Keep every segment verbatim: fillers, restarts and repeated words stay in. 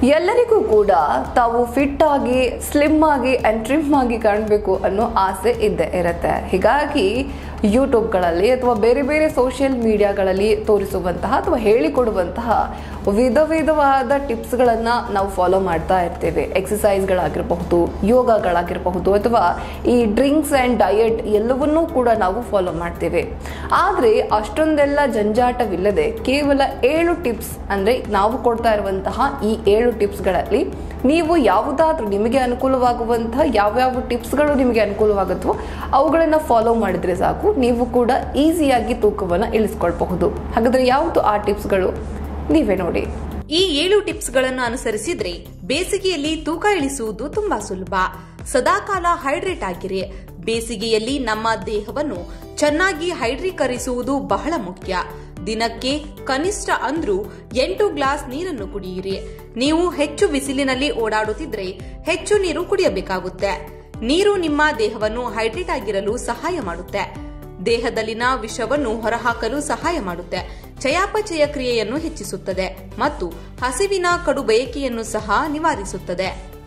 ಎಲ್ಲರಿಗೂ ಕೂಡ ತಾವು ಫಿಟ್ ಆಗಿ ಸ್ಲಿಮ್ ಆಗಿ ಅಂಡ್ ಟ್ರಿಮ್ ಆಗಿ ಕಾಣಬೇಕು ಅನ್ನೋ ಆಸೆ ಇದ್ದೇ ಇರುತ್ತೆ. ಹೀಗಾಗಿ ಯೂಟ್ಯೂಬ್ಗಳಲ್ಲಿ ಅಥವಾ ಬೇರೆ ಬೇರೆ ಸೋಷಿಯಲ್ ಮೀಡಿಯಾಗಳಲ್ಲಿ ತೋರಿಸುವಂತಹ ಅಥವಾ ಹೇಳಿಕೊಡುವಂತಹ ವಿಧ ವಿಧವಾದ ಟಿಪ್ಸ್ಗಳನ್ನು ನಾವು ಫಾಲೋ ಮಾಡ್ತಾ ಇರ್ತೇವೆ. ಎಕ್ಸಸೈಸ್ಗಳಾಗಿರಬಹುದು, ಯೋಗಗಳಾಗಿರಬಹುದು, ಅಥವಾ ಈ ಡ್ರಿಂಕ್ಸ್ ಆ್ಯಂಡ್ ಡಯಟ್ ಎಲ್ಲವನ್ನೂ ಕೂಡ ನಾವು ಫಾಲೋ ಮಾಡ್ತೇವೆ. ಆದರೆ ಅಷ್ಟೊಂದೆಲ್ಲ ಜಂಜಾಟವಿಲ್ಲದೆ ಕೇವಲ ಏಳು ಟಿಪ್ಸ್ ಅಂದರೆ ನಾವು ಕೊಡ್ತಾ ಇರುವಂತಹ ಈ ಏಳು ಟಿಪ್ಸ್ಗಳಲ್ಲಿ ನೀವು ಯಾವುದಾದ್ರೂ ನಿಮಗೆ ಅನುಕೂಲವಾಗುವಂತಹ ಯಾವ್ಯಾವ ಟಿಪ್ಸ್ಗಳು ನಿಮಗೆ ಅನುಕೂಲವಾಗುತ್ತೋ ಅವುಗಳನ್ನು ಫಾಲೋ ಮಾಡಿದರೆ ಸಾಕು, ನೀವು ಕೂಡ ಈಸಿಯಾಗಿ ತೂಕವನ್ನು ಇಳಿಸ್ಕೊಳ್ಬಹುದು. ಹಾಗಾದರೆ ಯಾವುದು ಆ ಟಿಪ್ಸ್ಗಳು ನೀವೇ ನೋಡಿ. ಈ ಏಳು ಟಿಪ್ಸ್ಗಳನ್ನು ಅನುಸರಿಸಿದ್ರೆ ಬೇಸಿಗೆಯಲ್ಲಿ ತೂಕ ಇಳಿಸುವುದು ತುಂಬಾ ಸುಲಭ. ಸದಾಕಾಲ ಹೈಡ್ರೇಟ್ ಆಗಿರಿ. ಬೇಸಿಗೆಯಲ್ಲಿ ನಮ್ಮ ದೇಹವನ್ನು ಚೆನ್ನಾಗಿ ಹೈಡ್ರೀಕರಿಸುವುದು ಬಹಳ ಮುಖ್ಯ. ದಿನಕ್ಕೆ ಕನಿಷ್ಠ ಅಂದ್ರೂ ಎಂಟು ಗ್ಲಾಸ್ ನೀರನ್ನು ಕುಡಿಯಿರಿ. ನೀವು ಹೆಚ್ಚು ಬಿಸಿಲಿನಲ್ಲಿ ಓಡಾಡುತ್ತಿದ್ರೆ ಹೆಚ್ಚು ನೀರು ಕುಡಿಯಬೇಕಾಗುತ್ತೆ. ನೀರು ನಿಮ್ಮ ದೇಹವನ್ನು ಹೈಡ್ರೇಟ್ ಆಗಿರಲು ಸಹಾಯ ಮಾಡುತ್ತೆ. ದೇಹದಲ್ಲಿನ ವಿಷವನ್ನು ಹೊರಹಾಕಲು ಸಹಾಯ ಮಾಡುತ್ತೆ. ಚಯಾಪಚಯ ಕ್ರಿಯೆಯನ್ನು ಹೆಚ್ಚಿಸುತ್ತದೆ ಮತ್ತು ಹಸಿವಿನ ಕಡು ಬಯಕೆಯನ್ನು ಸಹ ನಿವಾರಿಸುತ್ತದೆ.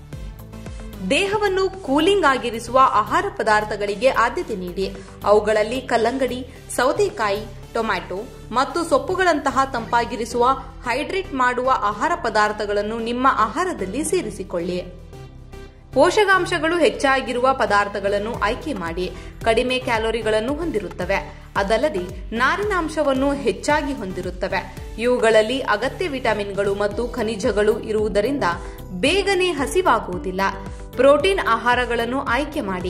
ದೇಹವನ್ನು ಕೂಲಿಂಗ್ ಆಗಿರಿಸುವ ಆಹಾರ ಪದಾರ್ಥಗಳಿಗೆ ಆದ್ಯತೆ ನೀಡಿ. ಅವುಗಳಲ್ಲಿ ಕಲ್ಲಂಗಡಿ, ಸೌತೆಕಾಯಿ, ಟೊಮ್ಯಾಟೊ ಮತ್ತು ಸೊಪ್ಪುಗಳಂತಹ ತಂಪಾಗಿರಿಸುವ ಹೈಡ್ರೇಟ್ ಮಾಡುವ ಆಹಾರ ಪದಾರ್ಥಗಳನ್ನು ನಿಮ್ಮ ಆಹಾರದಲ್ಲಿ ಸೇರಿಸಿಕೊಳ್ಳಿ. ಪೋಷಕಾಂಶಗಳು ಹೆಚ್ಚಾಗಿರುವ ಪದಾರ್ಥಗಳನ್ನು ಆಯ್ಕೆ ಮಾಡಿ. ಕಡಿಮೆ ಕ್ಯಾಲೋರಿಗಳನ್ನು ಹೊಂದಿರುತ್ತವೆ. ಅದಲ್ಲದೆ ನಾರಿನಾಂಶವನ್ನು ಹೆಚ್ಚಾಗಿ ಹೊಂದಿರುತ್ತವೆ. ಇವುಗಳಲ್ಲಿ ಅಗತ್ಯ ವಿಟಮಿನ್ಗಳು ಮತ್ತು ಖನಿಜಗಳು ಇರುವುದರಿಂದ ಬೇಗನೆ ಹಸಿವಾಗುವುದಿಲ್ಲ. ಪ್ರೋಟೀನ್ ಆಹಾರಗಳನ್ನು ಆಯ್ಕೆ ಮಾಡಿ.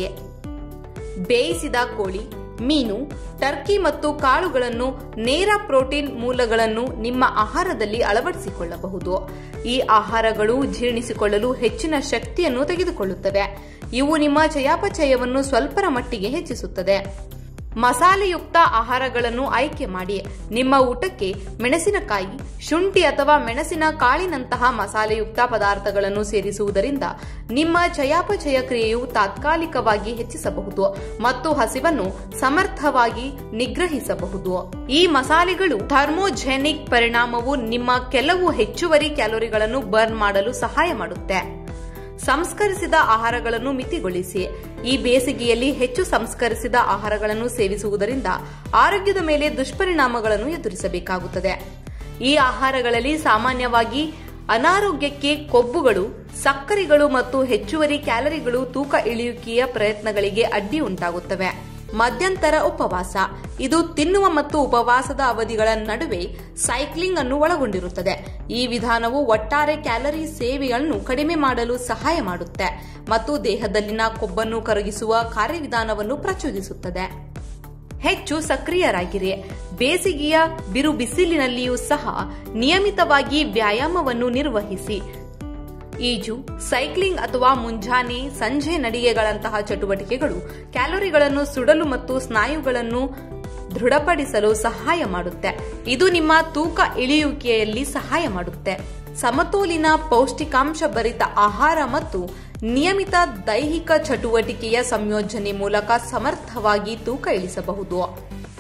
ಬೇಯಿಸಿದ ಕೋಳಿ, ಮೀನು, ಟರ್ಕಿ ಮತ್ತು ಕಾಳುಗಳನ್ನು ನೇರ ಪ್ರೋಟೀನ್ ಮೂಲಗಳನ್ನು ನಿಮ್ಮ ಆಹಾರದಲ್ಲಿ ಅಳವಡಿಸಿಕೊಳ್ಳಬಹುದು. ಈ ಆಹಾರಗಳು ಜೀರ್ಣಿಸಿಕೊಳ್ಳಲು ಹೆಚ್ಚಿನ ಶಕ್ತಿಯನ್ನು ತೆಗೆದುಕೊಳ್ಳುತ್ತವೆ. ಇವು ನಿಮ್ಮ ಚಯಾಪಚಯವನ್ನು ಸ್ವಲ್ಪರ ಮಟ್ಟಿಗೆ ಹೆಚ್ಚಿಸುತ್ತದೆ. ಮಸಾಲೆಯುಕ್ತ ಆಹಾರಗಳನ್ನು ಆಯ್ಕೆ ಮಾಡಿ. ನಿಮ್ಮ ಊಟಕ್ಕೆ ಮೆಣಸಿನಕಾಯಿ, ಶುಂಠಿ ಅಥವಾ ಮೆಣಸಿನ ಕಾಳಿನಂತಹ ಮಸಾಲೆಯುಕ್ತ ಪದಾರ್ಥಗಳನ್ನು ಸೇರಿಸುವುದರಿಂದ ನಿಮ್ಮ ಚಯಾಪಚಯ ಕ್ರಿಯೆಯು ತಾತ್ಕಾಲಿಕವಾಗಿ ಹೆಚ್ಚಿಸಬಹುದು ಮತ್ತು ಹಸಿವನ್ನು ಸಮರ್ಥವಾಗಿ ನಿಗ್ರಹಿಸಬಹುದು. ಈ ಮಸಾಲೆಗಳು ಥರ್ಮೋಜೆನಿಕ್ ಪರಿಣಾಮವು ನಿಮ್ಮ ಕೆಲವು ಹೆಚ್ಚುವರಿ ಕ್ಯಾಲೋರಿಗಳನ್ನು ಬರ್ನ್ ಮಾಡಲು ಸಹಾಯ ಮಾಡುತ್ತೆ. ಸಂಸ್ಕರಿಸಿದ ಆಹಾರಗಳನ್ನು ಮಿತಿಗೊಳಿಸಿ. ಈ ಬೇಸಿಗೆಯಲ್ಲಿ ಹೆಚ್ಚು ಸಂಸ್ಕರಿಸಿದ ಆಹಾರಗಳನ್ನು ಸೇವಿಸುವುದರಿಂದ ಆರೋಗ್ಯದ ಮೇಲೆ ದುಷ್ಪರಿಣಾಮಗಳನ್ನು ಎದುರಿಸಬೇಕಾಗುತ್ತದೆ. ಈ ಆಹಾರಗಳಲ್ಲಿ ಸಾಮಾನ್ಯವಾಗಿ ಅನಾರೋಗ್ಯಕ್ಕೆ ಕೊಬ್ಬುಗಳು, ಸಕ್ಕರೆಗಳು ಮತ್ತು ಹೆಚ್ಚುವರಿ ಕ್ಯಾಲರಿಗಳು ತೂಕ ಇಳಿಯುವಿಕೆಯ ಪ್ರಯತ್ನಗಳಿಗೆ ಅಡ್ಡಿ ಉಂಟಾಗುತ್ತವೆ. ಮಧ್ಯಂತರ ಉಪವಾಸ. ಇದು ತಿನ್ನುವ ಮತ್ತು ಉಪವಾಸದ ಅವಧಿಗಳ ನಡುವೆ ಸೈಕ್ಲಿಂಗ್ ಅನ್ನು ಒಳಗೊಂಡಿರುತ್ತದೆ. ಈ ವಿಧಾನವು ಒಟ್ಟಾರೆ ಕ್ಯಾಲರಿ ಸೇವೆಯನ್ನು ಕಡಿಮೆ ಮಾಡಲು ಸಹಾಯ ಮಾಡುತ್ತೆ ಮತ್ತು ದೇಹದಲ್ಲಿನ ಕೊಬ್ಬನ್ನು ಕರಗಿಸುವ ಕಾರ್ಯವಿಧಾನವನ್ನು ಪ್ರಚೋದಿಸುತ್ತದೆ. ಹೆಚ್ಚು ಸಕ್ರಿಯರಾಗಿರಿ. ಬೇಸಿಗೆಯ ಬಿರು ಬಿಸಿಲಿನಲ್ಲಿಯೂ ಸಹ ನಿಯಮಿತವಾಗಿ ವ್ಯಾಯಾಮವನ್ನು ನಿರ್ವಹಿಸಿ. ಈಜು, ಸೈಕ್ಲಿಂಗ್ ಅಥವಾ ಮುಂಜಾನೆ ಸಂಜೆ ನಡಿಗೆಗಳಂತಹ ಚಟುವಟಿಕೆಗಳು ಕ್ಯಾಲೋರಿಗಳನ್ನು ಸುಡಲು ಮತ್ತು ಸ್ನಾಯುಗಳನ್ನು ದೃಢಪಡಿಸಲು ಸಹಾಯ ಮಾಡುತ್ತೆ. ಇದು ನಿಮ್ಮ ತೂಕ ಇಳಿಯುವಿಕೆಯಲ್ಲಿ ಸಹಾಯ ಮಾಡುತ್ತೆ. ಸಮತೋಲಿನ ಪೌಷ್ಟಿಕಾಂಶ ಭರಿತ ಆಹಾರ ಮತ್ತು ನಿಯಮಿತ ದೈಹಿಕ ಚಟುವಟಿಕೆಯ ಸಂಯೋಜನೆ ಮೂಲಕ ಸಮರ್ಥವಾಗಿ ತೂಕ ಇಳಿಸಬಹುದು.